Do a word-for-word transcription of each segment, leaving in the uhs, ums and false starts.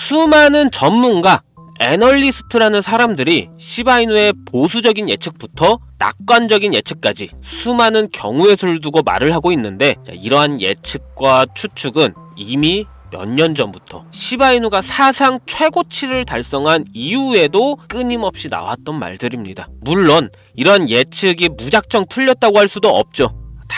수많은 전문가, 애널리스트라는 사람들이 시바이누의 보수적인 예측부터 낙관적인 예측까지 수많은 경우의 수를 두고 말을 하고 있는데, 자, 이러한 예측과 추측은 이미 몇 년 전부터 시바이누가 사상 최고치를 달성한 이후에도 끊임없이 나왔던 말들입니다. 물론 이런 예측이 무작정 틀렸다고 할 수도 없죠.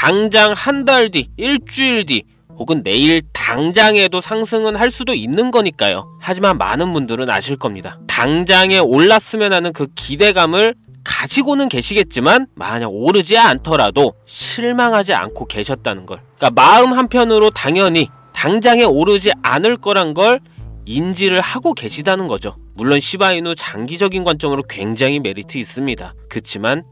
당장 한 달 뒤, 일주일 뒤 혹은 내일 당장에도 상승은 할 수도 있는 거니까요. 하지만 많은 분들은 아실 겁니다. 당장에 올랐으면 하는 그 기대감을 가지고는 계시겠지만 만약 오르지 않더라도 실망하지 않고 계셨다는 걸, 그러니까 마음 한편으로 당연히 당장에 오르지 않을 거란 걸 인지를 하고 계시다는 거죠. 물론 시바이누 장기적인 관점으로 굉장히 메리트 있습니다. 그치만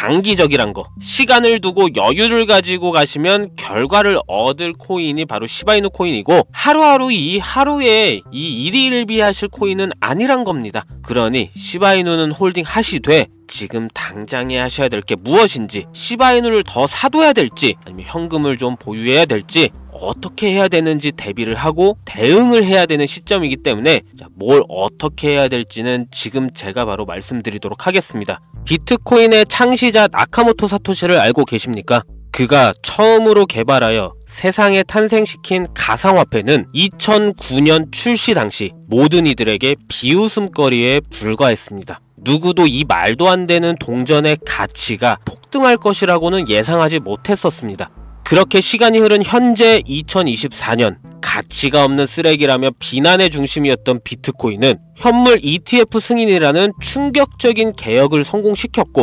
장기적이란 거, 시간을 두고 여유를 가지고 가시면 결과를 얻을 코인이 바로 시바이누 코인이고, 하루하루 이 하루에 이 일희일비하실 코인은 아니란 겁니다. 그러니 시바이누는 홀딩 하시되 지금 당장에 하셔야 될 게 무엇인지, 시바이누를 더 사둬야 될지 아니면 현금을 좀 보유해야 될지, 어떻게 해야 되는지 대비를 하고 대응을 해야 되는 시점이기 때문에, 자, 뭘 어떻게 해야 될지는 지금 제가 바로 말씀드리도록 하겠습니다. 비트코인의 창시자 나카모토 사토시를 알고 계십니까? 그가 처음으로 개발하여 세상에 탄생시킨 가상화폐는 이천구 년 출시 당시 모든 이들에게 비웃음거리에 불과했습니다. 누구도 이 말도 안 되는 동전의 가치가 폭등할 것이라고는 예상하지 못했었습니다. 그렇게 시간이 흐른 현재 이천이십사 년, 가치가 없는 쓰레기라며 비난의 중심이었던 비트코인은 현물 이티에프 승인이라는 충격적인 개혁을 성공시켰고,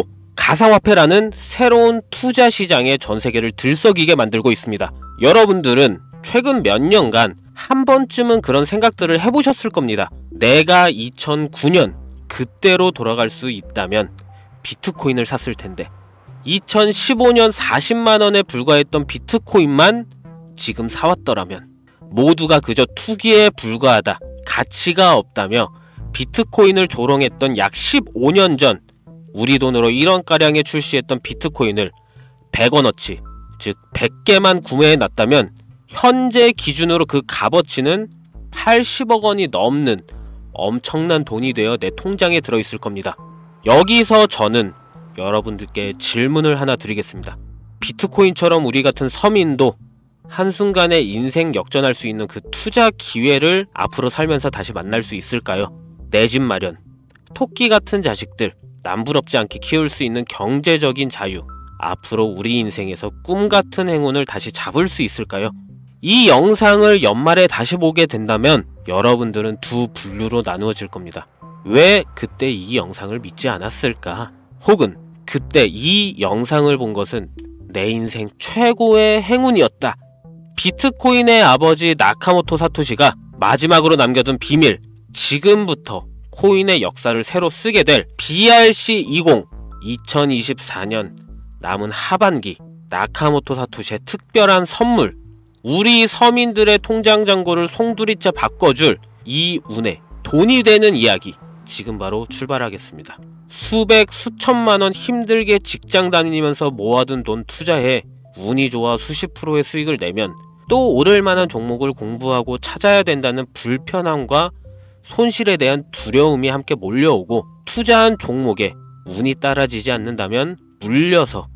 가상화폐라는 새로운 투자 시장의 전세계를 들썩이게 만들고 있습니다. 여러분들은 최근 몇 년간 한 번쯤은 그런 생각들을 해보셨을 겁니다. 내가 이천구 년 그때로 돌아갈 수 있다면 비트코인을 샀을 텐데, 이천십오 년 사십만 원에 불과했던 비트코인만 지금 사왔더라면, 모두가 그저 투기에 불과하다, 가치가 없다며 비트코인을 조롱했던 약 십오 년 전 우리 돈으로 일 원가량에 출시했던 비트코인을 백 원어치, 즉 백 개만 구매해 놨다면 현재 기준으로 그 값어치는 팔십억 원이 넘는 엄청난 돈이 되어 내 통장에 들어있을 겁니다. 여기서 저는 여러분들께 질문을 하나 드리겠습니다. 비트코인처럼 우리 같은 서민도 한순간에 인생 역전할 수 있는 그 투자 기회를 앞으로 살면서 다시 만날 수 있을까요? 내 집 마련, 토끼 같은 자식들 남부럽지 않게 키울 수 있는 경제적인 자유, 앞으로 우리 인생에서 꿈 같은 행운을 다시 잡을 수 있을까요? 이 영상을 연말에 다시 보게 된다면 여러분들은 두 분류로 나누어질 겁니다. 왜 그때 이 영상을 믿지 않았을까? 혹은 그때 이 영상을 본 것은 내 인생 최고의 행운이었다. 비트코인의 아버지 나카모토 사토시가 마지막으로 남겨둔 비밀, 지금부터 코인의 역사를 새로 쓰게 될 비알씨 이십 이천이십사 년 남은 하반기 나카모토 사토시의 특별한 선물, 우리 서민들의 통장 잔고를 송두리째 바꿔줄 이 운에 돈이 되는 이야기, 지금 바로 출발하겠습니다. 수백 수천만 원 힘들게 직장 다니면서 모아둔 돈 투자해 운이 좋아 수십 프로의 수익을 내면 또 오를 만한 종목을 공부하고 찾아야 된다는 불편함과 손실에 대한 두려움이 함께 몰려오고, 투자한 종목에 운이 따라지지 않는다면 물려서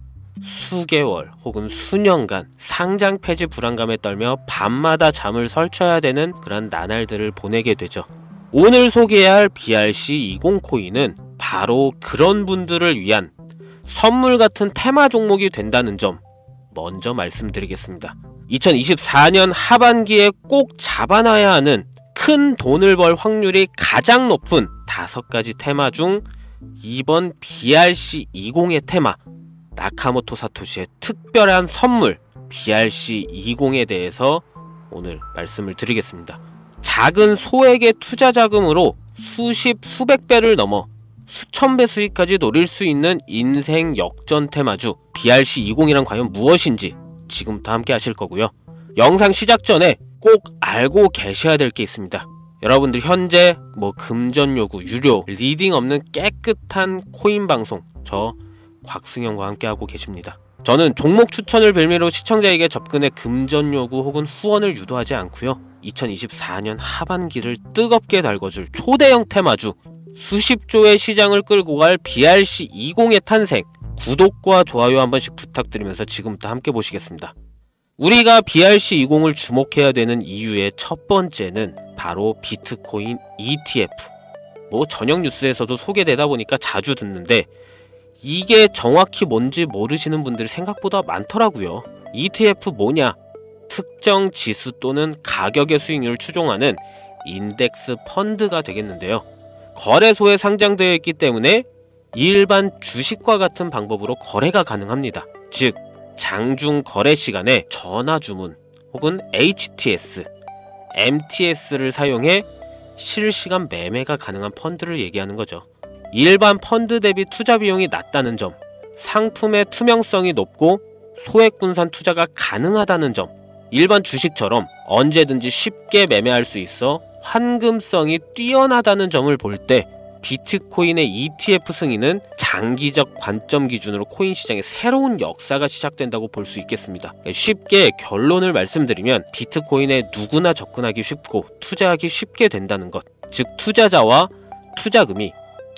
수개월 혹은 수년간 상장 폐지 불안감에 떨며 밤마다 잠을 설쳐야 되는 그런 나날들을 보내게 되죠. 오늘 소개할 비알씨 이십 코인은 바로 그런 분들을 위한 선물 같은 테마 종목이 된다는 점 먼저 말씀드리겠습니다. 이천이십사 년 하반기에 꼭 잡아놔야 하는 큰 돈을 벌 확률이 가장 높은 다섯 가지 테마 중 이번 비알씨 이십의 테마, 나카모토 사토시의 특별한 선물 비알씨 이십에 대해서 오늘 말씀을 드리겠습니다. 작은 소액의 투자 자금으로 수십 수백 배를 넘어 수천 배 수익까지 노릴 수 있는 인생 역전 테마주 비알씨 이십이란 과연 무엇인지 지금부터 함께 하실 거고요. 영상 시작 전에 꼭 알고 계셔야 될 게 있습니다. 여러분들 현재 뭐 금전 요구, 유료, 리딩 없는 깨끗한 코인 방송 저 곽승현과 함께 하고 계십니다. 저는 종목 추천을 빌미로 시청자에게 접근해 금전 요구 혹은 후원을 유도하지 않고요. 이천이십사 년 하반기를 뜨겁게 달궈줄 초대형 테마주, 수십조의 시장을 끌고 갈 비알씨 이십의 탄생, 구독과 좋아요 한 번씩 부탁드리면서 지금부터 함께 보시겠습니다. 우리가 비알씨 이십을 주목해야 되는 이유의 첫 번째는 바로 비트코인 이티에프. 뭐 저녁 뉴스에서도 소개되다 보니까 자주 듣는데 이게 정확히 뭔지 모르시는 분들이 생각보다 많더라고요. 이티에프 뭐냐? 특정 지수 또는 가격의 수익률을 추종하는 인덱스 펀드가 되겠는데요. 거래소에 상장되어 있기 때문에 일반 주식과 같은 방법으로 거래가 가능합니다. 즉 장중 거래 시간에 전화 주문 혹은 에이치티에스, 엠티에스를 사용해 실시간 매매가 가능한 펀드를 얘기하는 거죠. 일반 펀드 대비 투자 비용이 낮다는 점, 상품의 투명성이 높고 소액 분산 투자가 가능하다는 점, 일반 주식처럼 언제든지 쉽게 매매할 수 있어 환금성이 뛰어나다는 점을 볼 때 비트코인의 이티에프 승인은 장기적 관점 기준으로 코인 시장의 새로운 역사가 시작된다고 볼 수 있겠습니다. 쉽게 결론을 말씀드리면 비트코인에 누구나 접근하기 쉽고 투자하기 쉽게 된다는 것, 즉 투자자와 투자금이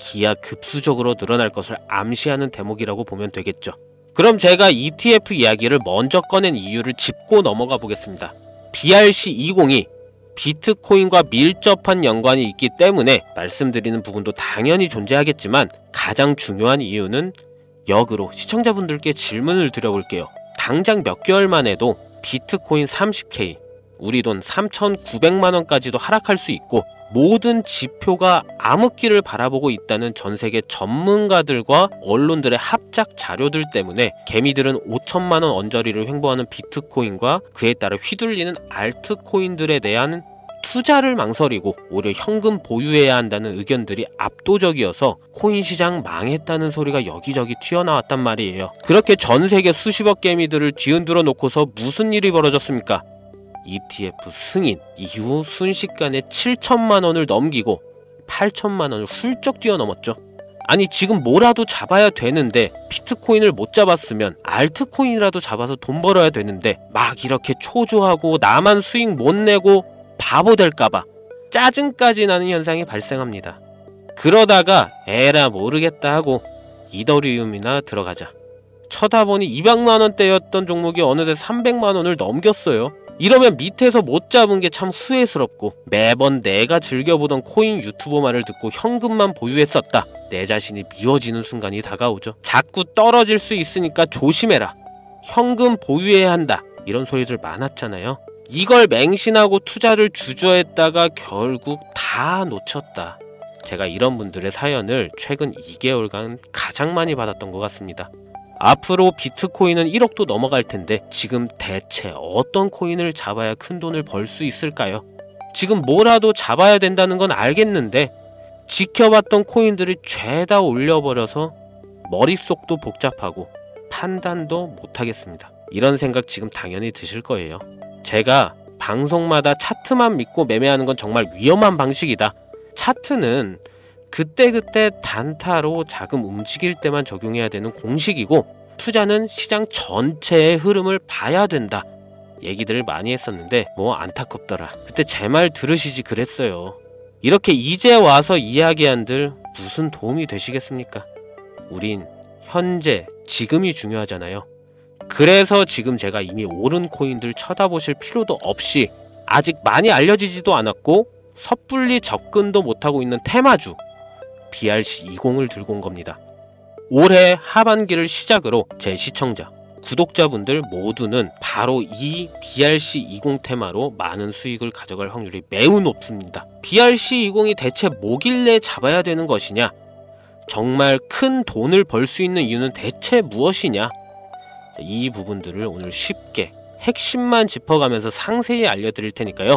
기하급수적으로 늘어날 것을 암시하는 대목이라고 보면 되겠죠. 그럼 제가 이티에프 이야기를 먼저 꺼낸 이유를 짚고 넘어가 보겠습니다. 비알씨 이십이 비트코인과 밀접한 연관이 있기 때문에 말씀드리는 부분도 당연히 존재하겠지만 가장 중요한 이유는 역으로 시청자분들께 질문을 드려볼게요. 당장 몇 개월만 해도 비트코인 삼십 케이, 우리 돈 삼천구백만 원까지도 하락할 수 있고 모든 지표가 암흑기를 바라보고 있다는 전세계 전문가들과 언론들의 합작 자료들 때문에 개미들은 오천만 원 언저리를 횡보하는 비트코인과 그에 따라 휘둘리는 알트코인들에 대한 투자를 망설이고 오히려 현금 보유해야 한다는 의견들이 압도적이어서 코인 시장 망했다는 소리가 여기저기 튀어나왔단 말이에요. 그렇게 전세계 수십억 개미들을 뒤흔들어 놓고서 무슨 일이 벌어졌습니까? 이티에프 승인 이후 순식간에 칠천만 원을 넘기고 팔천만 원을 훌쩍 뛰어넘었죠. 아니 지금 뭐라도 잡아야 되는데 비트코인을 못 잡았으면 알트코인이라도 잡아서 돈 벌어야 되는데 막 이렇게 초조하고 나만 수익 못 내고 바보 될까봐 짜증까지 나는 현상이 발생합니다. 그러다가 에라 모르겠다 하고 이더리움이나 들어가자. 쳐다보니 이백만 원대였던 종목이 어느새 삼백만 원을 넘겼어요. 이러면 밑에서 못 잡은 게 참 후회스럽고 매번 내가 즐겨보던 코인 유튜버 말을 듣고 현금만 보유했었다. 내 자신이 미워지는 순간이 다가오죠. 자꾸 떨어질 수 있으니까 조심해라. 현금 보유해야 한다. 이런 소리들 많았잖아요. 이걸 맹신하고 투자를 주저했다가 결국 다 놓쳤다. 제가 이런 분들의 사연을 최근 이 개월간 가장 많이 받았던 것 같습니다. 앞으로 비트코인은 일억도 넘어갈 텐데 지금 대체 어떤 코인을 잡아야 큰 돈을 벌 수 있을까요? 지금 뭐라도 잡아야 된다는 건 알겠는데 지켜봤던 코인들이 죄다 올려버려서 머릿속도 복잡하고 판단도 못하겠습니다. 이런 생각 지금 당연히 드실 거예요. 제가 방송마다 차트만 믿고 매매하는 건 정말 위험한 방식이다. 차트는 그때그때 단타로 자금 움직일 때만 적용해야 되는 공식이고 투자는 시장 전체의 흐름을 봐야 된다. 얘기들을 많이 했었는데 뭐 안타깝더라. 그때 제 말 들으시지 그랬어요. 이렇게 이제 와서 이야기한들 무슨 도움이 되시겠습니까? 우린 현재, 지금이 중요하잖아요. 그래서 지금 제가 이미 오른 코인들 쳐다보실 필요도 없이 아직 많이 알려지지도 않았고 섣불리 접근도 못하고 있는 테마주 비알씨 이십을 들고 온 겁니다. 올해 하반기를 시작으로 제 시청자, 구독자분들 모두는 바로 이 비알씨 이십 테마로 많은 수익을 가져갈 확률이 매우 높습니다. 비알씨 이십이 대체 뭐길래 잡아야 되는 것이냐? 정말 큰 돈을 벌 수 있는 이유는 대체 무엇이냐? 이 부분들을 오늘 쉽게 핵심만 짚어가면서 상세히 알려드릴 테니까요.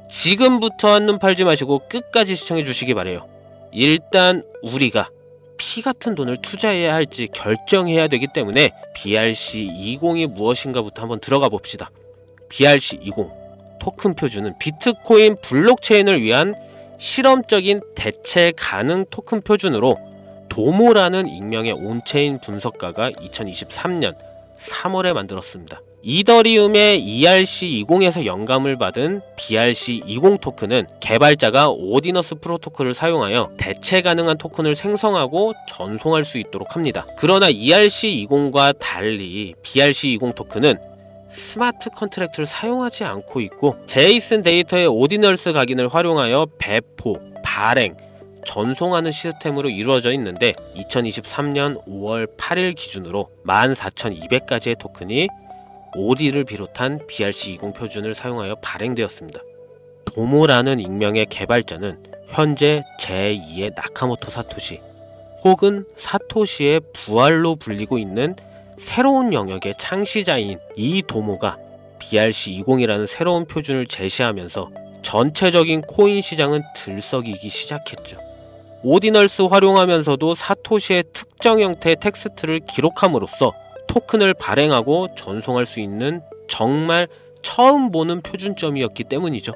지금부터 한눈 팔지 마시고 끝까지 시청해 주시기 바래요. 일단 우리가 피 같은 돈을 투자해야 할지 결정해야 되기 때문에 비알씨 이십이 무엇인가부터 한번 들어가 봅시다. 비알씨 이십 토큰 표준은 비트코인 블록체인을 위한 실험적인 대체 가능 토큰 표준으로 도모라는 익명의 온체인 분석가가 이천이십삼 년 삼월에 만들었습니다. 이더리움의 이알씨 이십에서 영감을 받은 비알씨 이십 토큰은 개발자가 오디너스 프로토콜을 사용하여 대체 가능한 토큰을 생성하고 전송할 수 있도록 합니다. 그러나 이알씨 이십과 달리 비알씨 이십 토큰은 스마트 컨트랙트를 사용하지 않고 있고 제이슨 데이터의 오디널스 각인을 활용하여 배포, 발행, 전송하는 시스템으로 이루어져 있는데 이천이십삼년 오월 팔일 기준으로 만 사천이백 가지의 토큰이 오디를 비롯한 비알씨 이십 표준을 사용하여 발행되었습니다. 도모라는 익명의 개발자는 현재 제이의 나카모토 사토시 혹은 사토시의 부활로 불리고 있는 새로운 영역의 창시자인 이 도모가 비알씨 이십이라는 새로운 표준을 제시하면서 전체적인 코인 시장은 들썩이기 시작했죠. 오디널스 활용하면서도 사토시의 특정 형태의 텍스트를 기록함으로써 토큰을 발행하고 전송할 수 있는 정말 처음 보는 표준점이었기 때문이죠.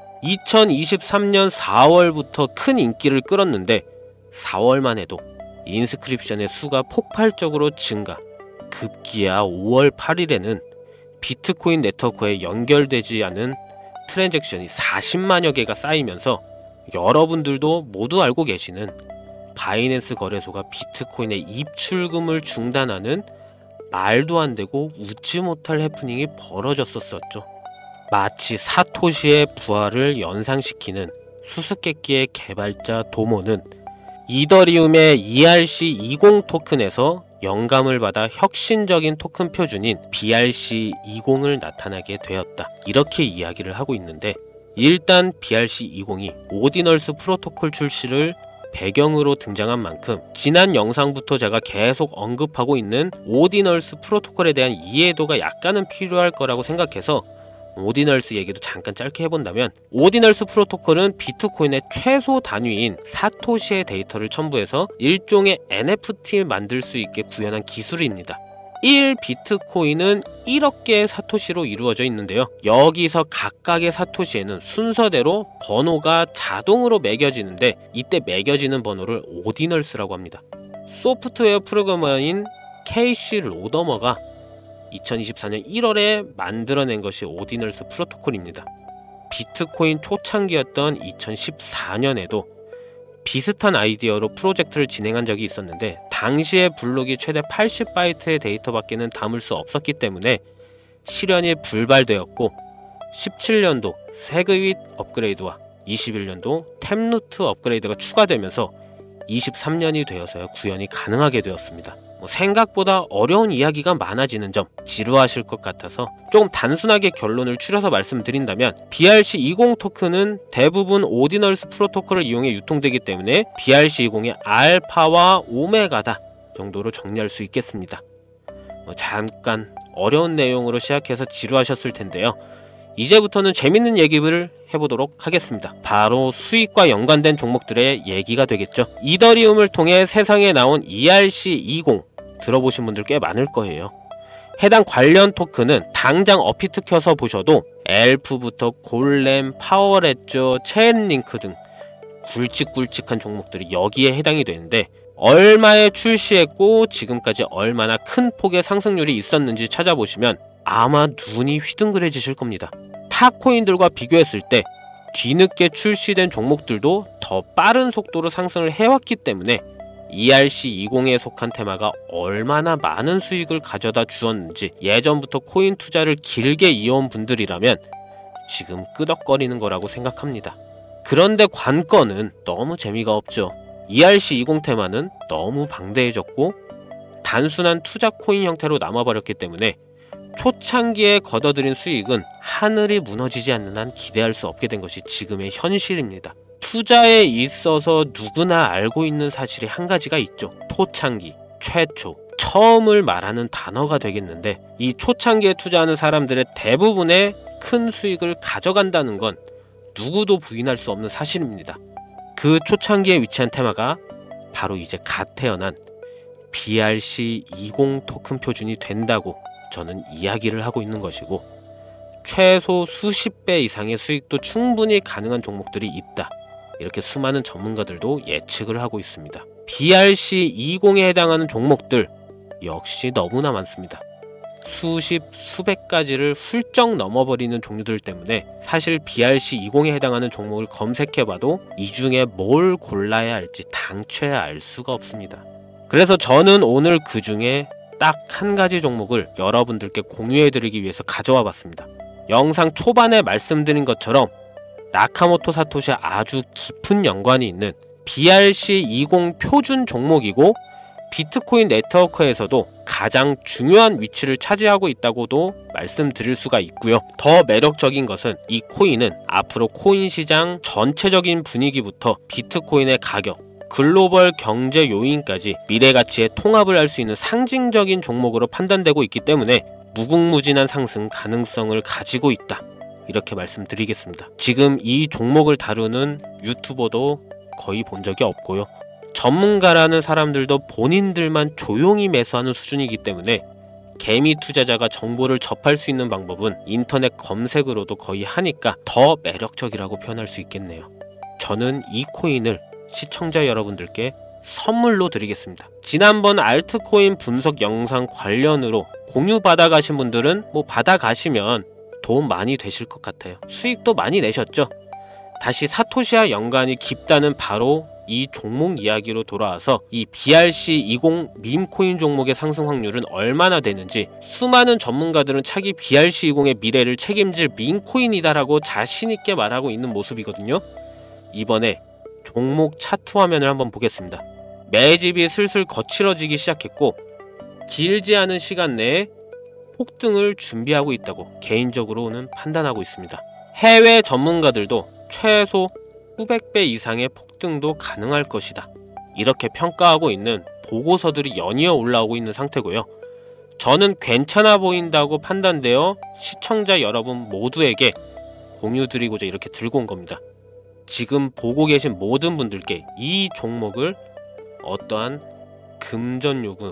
이천이십삼년 사월부터 큰 인기를 끌었는데 사월만 해도 인스크립션의 수가 폭발적으로 증가, 급기야 오월 팔일에는 비트코인 네트워크에 연결되지 않은 트랜잭션이 사십만여 개가 쌓이면서 여러분들도 모두 알고 계시는 바이낸스 거래소가 비트코인의 입출금을 중단하는 말도 안 되고 웃지 못할 해프닝이 벌어졌었죠. 마치 사토시의 부활을 연상시키는 수수께끼의 개발자 도모는 이더리움의 이알씨 이십 토큰에서 영감을 받아 혁신적인 토큰 표준인 비알씨 이십을 나타나게 되었다. 이렇게 이야기를 하고 있는데 일단 비알씨 이십이 오디널스 프로토콜 출시를 배경으로 등장한 만큼 지난 영상부터 제가 계속 언급하고 있는 오디널스 프로토콜에 대한 이해도가 약간은 필요할 거라고 생각해서 오디널스 얘기도 잠깐 짧게 해본다면 오디널스 프로토콜은 비트코인의 최소 단위인 사토시의 데이터를 첨부해서 일종의 엔에프티 만들 수 있게 구현한 기술입니다. 일 비트코인은 일억 개의 사토시로 이루어져 있는데요. 여기서 각각의 사토시에는 순서대로 번호가 자동으로 매겨지는데 이때 매겨지는 번호를 오디널스라고 합니다. 소프트웨어 프로그래머인 케이시 로더머가 이천이십사년 일월에 만들어낸 것이 오디널스 프로토콜입니다. 비트코인 초창기였던 이천십사년에도 비슷한 아이디어로 프로젝트를 진행한 적이 있었는데 당시의 블록이 최대 팔십 바이트의 데이터밖에는 담을 수 없었기 때문에 실현이 불발되었고 십칠년도 세그윗 업그레이드와 이십일년도 탭루트 업그레이드가 추가되면서 이십삼년이 되어서야 구현이 가능하게 되었습니다. 뭐 생각보다 어려운 이야기가 많아지는 점 지루하실 것 같아서 조금 단순하게 결론을 추려서 말씀드린다면 비알씨 이십 토큰은 대부분 오디널스 프로토콜을 이용해 유통되기 때문에 비알씨 이십의 알파와 오메가다 정도로 정리할 수 있겠습니다. 뭐 잠깐 어려운 내용으로 시작해서 지루하셨을 텐데요. 이제부터는 재밌는 얘기를 해보도록 하겠습니다. 바로 수익과 연관된 종목들의 얘기가 되겠죠. 이더리움을 통해 세상에 나온 이알씨 이십 들어보신 분들 꽤 많을 거예요. 해당 관련 토큰은 당장 어피트 켜서 보셔도 엘프부터 골렘, 파워레저, 체인링크 등 굵직굵직한 종목들이 여기에 해당이 되는데 얼마에 출시했고 지금까지 얼마나 큰 폭의 상승률이 있었는지 찾아보시면 아마 눈이 휘둥그레지실 겁니다. 타 코인들과 비교했을 때 뒤늦게 출시된 종목들도 더 빠른 속도로 상승을 해왔기 때문에 이알씨 이십에 속한 테마가 얼마나 많은 수익을 가져다 주었는지 예전부터 코인 투자를 길게 이어온 분들이라면 지금 끄덕거리는 거라고 생각합니다. 그런데 관건은 너무 재미가 없죠. 이알씨 이십 테마는 너무 방대해졌고 단순한 투자 코인 형태로 남아버렸기 때문에 초창기에 걷어들인 수익은 하늘이 무너지지 않는 한 기대할 수 없게 된 것이 지금의 현실입니다. 투자에 있어서 누구나 알고 있는 사실이 한 가지가 있죠. 초창기, 최초, 처음을 말하는 단어가 되겠는데 이 초창기에 투자하는 사람들의 대부분의 큰 수익을 가져간다는 건 누구도 부인할 수 없는 사실입니다. 그 초창기에 위치한 테마가 바로 이제 갓 태어난 비알씨 이십 토큰 표준이 된다고 저는 이야기를 하고 있는 것이고 최소 수십 배 이상의 수익도 충분히 가능한 종목들이 있다. 이렇게 수많은 전문가들도 예측을 하고 있습니다. 비알씨 이십에 해당하는 종목들 역시 너무나 많습니다. 수십, 수백 가지를 훌쩍 넘어버리는 종류들 때문에 사실 비알씨 이십에 해당하는 종목을 검색해봐도 이 중에 뭘 골라야 할지 당최 알 수가 없습니다. 그래서 저는 오늘 그 중에 딱 한 가지 종목을 여러분들께 공유해드리기 위해서 가져와 봤습니다. 영상 초반에 말씀드린 것처럼 나카모토 사토시와 아주 깊은 연관이 있는 비알씨 이십 표준 종목이고 비트코인 네트워크에서도 가장 중요한 위치를 차지하고 있다고도 말씀드릴 수가 있고요. 더 매력적인 것은 이 코인은 앞으로 코인 시장 전체적인 분위기부터 비트코인의 가격, 글로벌 경제 요인까지 미래 가치에 통합을 할 수 있는 상징적인 종목으로 판단되고 있기 때문에 무궁무진한 상승 가능성을 가지고 있다. 이렇게 말씀드리겠습니다. 지금 이 종목을 다루는 유튜버도 거의 본 적이 없고요. 전문가라는 사람들도 본인들만 조용히 매수하는 수준이기 때문에 개미 투자자가 정보를 접할 수 있는 방법은 인터넷 검색으로도 거의 하니까 더 매력적이라고 표현할 수 있겠네요. 저는 이 코인을 시청자 여러분들께 선물로 드리겠습니다. 지난번 알트코인 분석 영상 관련으로 공유 받아가신 분들은 뭐 받아가시면 도움 많이 되실 것 같아요. 수익도 많이 내셨죠? 다시 사토시와 연관이 깊다는 바로 이 종목 이야기로 돌아와서 이 비알씨 이십 밈코인 종목의 상승 확률은 얼마나 되는지, 수많은 전문가들은 차기 비알씨 이십의 미래를 책임질 밈코인이다라고 자신있게 말하고 있는 모습이거든요. 이번에 종목 차트 화면을 한번 보겠습니다. 매집이 슬슬 거칠어지기 시작했고 길지 않은 시간 내에 폭등을 준비하고 있다고 개인적으로는 판단하고 있습니다. 해외 전문가들도 최소 수백 배 이상의 폭등도 가능할 것이다, 이렇게 평가하고 있는 보고서들이 연이어 올라오고 있는 상태고요. 저는 괜찮아 보인다고 판단되어 시청자 여러분 모두에게 공유드리고자 이렇게 들고 온 겁니다. 지금 보고 계신 모든 분들께 이 종목을 어떠한 금전 요구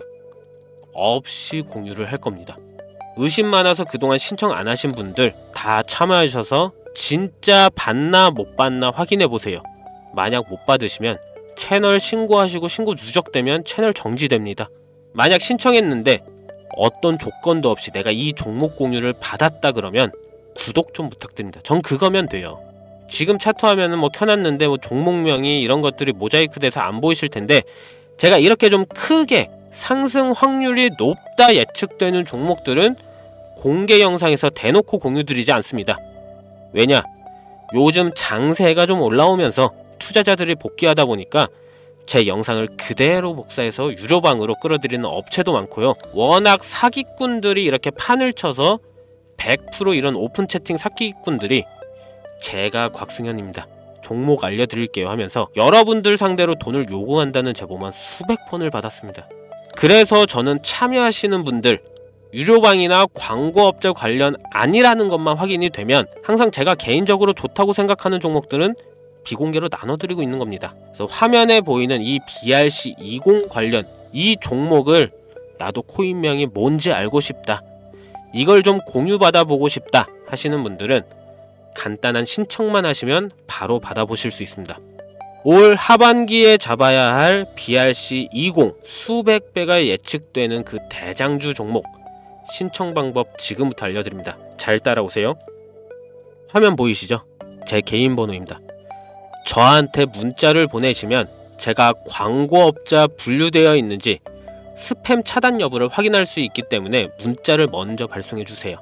없이 공유를 할 겁니다. 의심 많아서 그동안 신청 안 하신 분들 다 참여하셔서 진짜 받나 못 받나 확인해 보세요. 만약 못 받으시면 채널 신고하시고 신고 누적되면 채널 정지됩니다. 만약 신청했는데 어떤 조건도 없이 내가 이 종목 공유를 받았다 그러면 구독 좀 부탁드립니다. 전 그거면 돼요. 지금 차트 화면은 뭐 켜놨는데 뭐 종목명이 이런 것들이 모자이크 돼서 안 보이실 텐데, 제가 이렇게 좀 크게 상승 확률이 높다 예측되는 종목들은 공개 영상에서 대놓고 공유드리지 않습니다. 왜냐? 요즘 장세가 좀 올라오면서 투자자들이 복귀하다 보니까 제 영상을 그대로 복사해서 유료방으로 끌어들이는 업체도 많고요. 워낙 사기꾼들이 이렇게 판을 쳐서 백 퍼센트 이런 오픈 채팅 사기꾼들이 제가 곽승현입니다, 종목 알려드릴게요 하면서 여러분들 상대로 돈을 요구한다는 제보만 수백 번을 받았습니다. 그래서 저는 참여하시는 분들 유료방이나 광고업체 관련 아니라는 것만 확인이 되면 항상 제가 개인적으로 좋다고 생각하는 종목들은 비공개로 나눠드리고 있는 겁니다. 그래서 화면에 보이는 이 비알씨 이십 관련 이 종목을 나도 코인명이 뭔지 알고 싶다, 이걸 좀 공유받아 보고 싶다 하시는 분들은 간단한 신청만 하시면 바로 받아보실 수 있습니다. 올 하반기에 잡아야 할 비알씨 이십 수백 배가 예측되는 그 대장주 종목 신청 방법 지금부터 알려드립니다. 잘 따라오세요. 화면 보이시죠? 제 개인 번호입니다. 저한테 문자를 보내시면 제가 광고업자 분류되어 있는지 스팸 차단 여부를 확인할 수 있기 때문에 문자를 먼저 발송해주세요.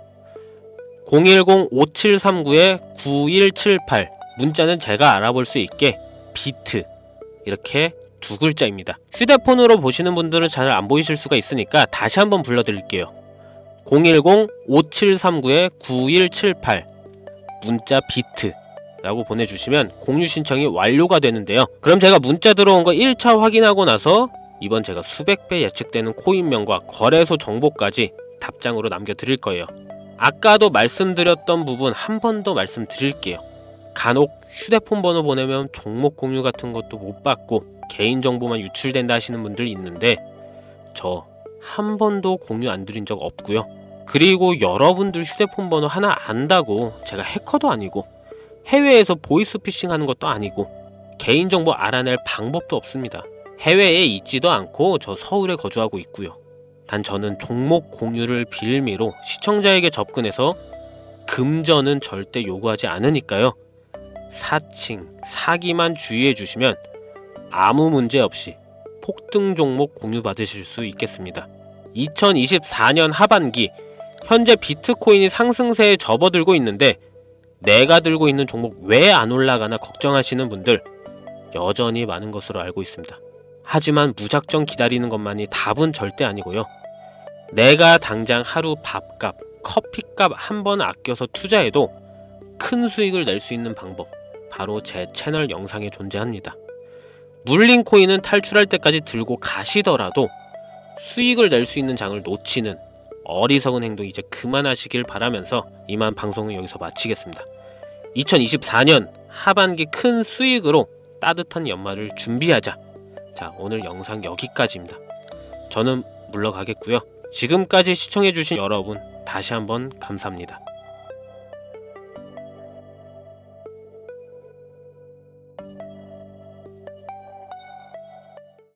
공일공 오칠삼구 구일칠팔, 문자는 제가 알아볼 수 있게 비트 이렇게 두 글자입니다. 휴대폰으로 보시는 분들은 잘 안 보이실 수가 있으니까 다시 한번 불러드릴게요. 공일공 오칠삼구 구일칠팔, 문자 비트 라고 보내주시면 공유 신청이 완료가 되는데요. 그럼 제가 문자 들어온 거 일 차 확인하고 나서 이번 제가 수백 배 예측되는 코인명과 거래소 정보까지 답장으로 남겨드릴 거예요. 아까도 말씀드렸던 부분 한 번 더 말씀드릴게요. 간혹 휴대폰 번호 보내면 종목 공유 같은 것도 못 받고 개인정보만 유출된다 하시는 분들이 있는데 저 한 번도 공유 안 드린 적 없고요. 그리고 여러분들 휴대폰 번호 하나 안다고 제가 해커도 아니고 해외에서 보이스피싱 하는 것도 아니고 개인정보 알아낼 방법도 없습니다. 해외에 있지도 않고 저 서울에 거주하고 있고요. 단 저는 종목 공유를 빌미로 시청자에게 접근해서 금전은 절대 요구하지 않으니까요. 사칭, 사기만 주의해 주시면 아무 문제 없이 폭등 종목 공유 받으실 수 있겠습니다. 이천이십사 년 하반기 현재 비트코인이 상승세에 접어들고 있는데 내가 들고 있는 종목 왜 안 올라가나 걱정하시는 분들 여전히 많은 것으로 알고 있습니다. 하지만 무작정 기다리는 것만이 답은 절대 아니고요. 내가 당장 하루 밥값, 커피값 한 번 아껴서 투자해도 큰 수익을 낼 수 있는 방법, 바로 제 채널 영상에 존재합니다. 물린 코인은 탈출할 때까지 들고 가시더라도 수익을 낼 수 있는 장을 놓치는 어리석은 행동 이제 그만하시길 바라면서 이만 방송을 여기서 마치겠습니다. 이천이십사 년 하반기 큰 수익으로 따뜻한 연말을 준비하자. 자, 오늘 영상 여기까지입니다. 저는 물러가겠고요. 지금까지 시청해주신 여러분 다시 한번 감사합니다.